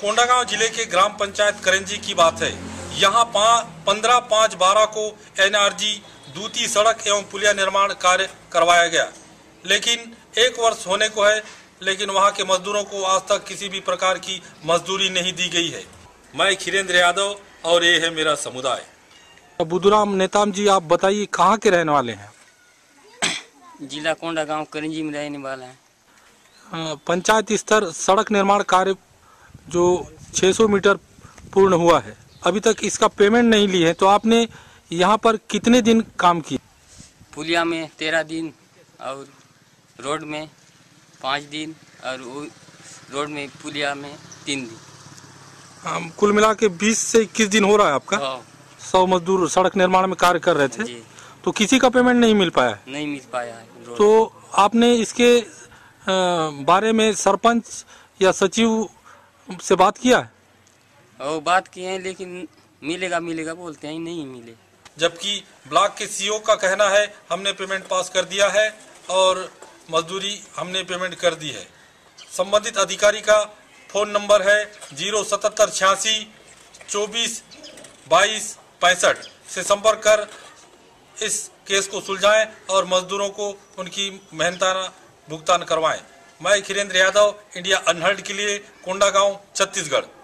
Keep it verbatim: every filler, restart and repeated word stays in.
कोंडागांव जिले के ग्राम पंचायत करंजी की बात है। यहाँ पंद्रह पाँच बारह को एनआरजी दूती सड़क एवं पुलिया निर्माण कार्य करवाया गया, लेकिन एक वर्ष होने को है, लेकिन वहाँ के मजदूरों को आज तक किसी भी प्रकार की मजदूरी नहीं दी गई है। मैं खिरेंद्र यादव और ये है मेरा समुदाय। बुदुराम नेताम जी, आप बताइए कहाँ के रहने वाले हैं? जिला कोंडागांव करंजी में रहने वाला है। पंचायत स्तर सड़क निर्माण कार्य जो छह सौ मीटर पूर्ण हुआ है, अभी तक इसका पेमेंट नहीं ली है, तो आपने यहाँ पर कितने दिन काम किया? पुलिया में तेरह दिन और रोड में पाँच दिन और रोड में पुलिया में तीन दिन। कुल मिला के बीस से इक्कीस दिन हो रहा है आपका। सौ मजदूर सड़क निर्माण में कार्य कर रहे थे, तो किसी का पेमेंट नहीं मिल पाया? नहीं मिल पाया है। तो आपने इसके बारे में सरपंच या सचिव से बात किया है? और बात किए हैं, लेकिन मिलेगा मिलेगा बोलते हैं, नहीं मिले। जबकि ब्लॉक के सीईओ का कहना है हमने पेमेंट पास कर दिया है और मजदूरी हमने पेमेंट कर दी है। संबंधित अधिकारी का फोन नंबर है जीरो सतहत्तर छियासी चौबीस बाईस पैंसठ से संपर्क कर इस केस को सुलझाएं और मजदूरों को उनकी मेहनताना भुगतान करवाएं। मैं खिरेंद्र यादव, इंडिया अनहर्ड के लिए, कोंडागांव, छत्तीसगढ़।